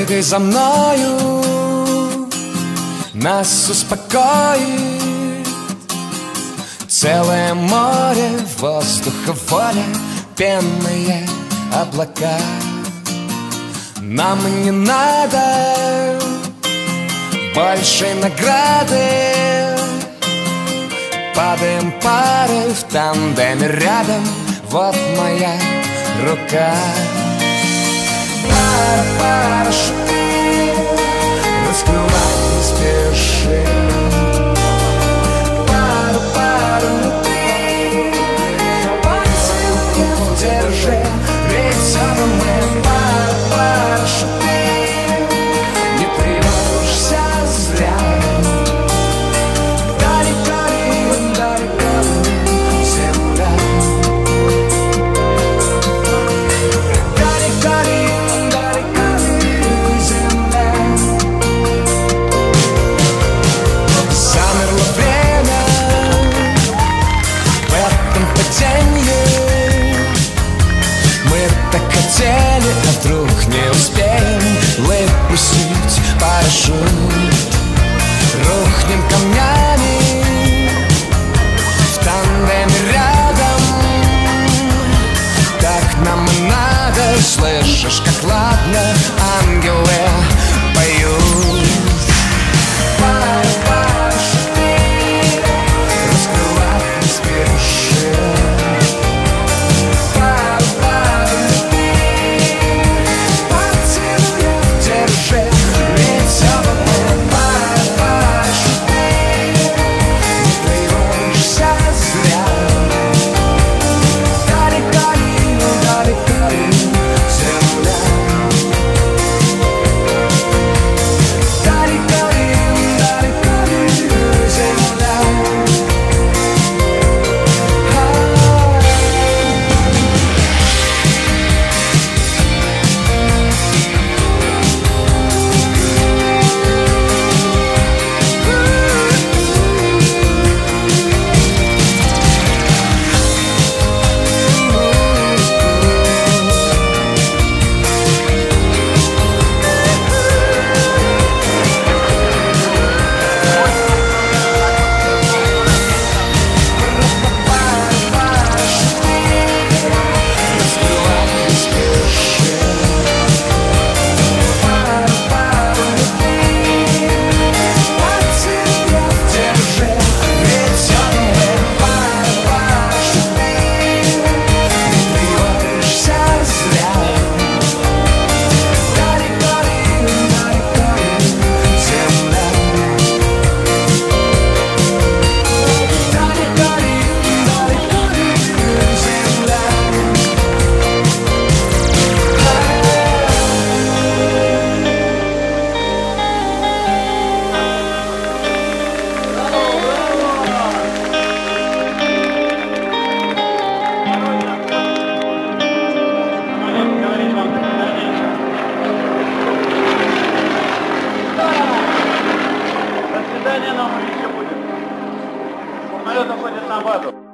Прыгай за мною, нас успокоит целое море воздуха, воля, пенные облака. Нам не надо большой награды, падаем парой в тандеме рядом, вот моя рука. Парашюты раскрывать не спеши, пару-пару-ты поцелуев держи, ведь оба мы парашюты, не тревожься зря. А вдруг не успеем выпустить парашют, рухнем камнями в тандеме рядом. Так нам и надо, слышишь, как ладно ангелы поют. Парашюты раскрывать не спеши, Самолет уходит на базу.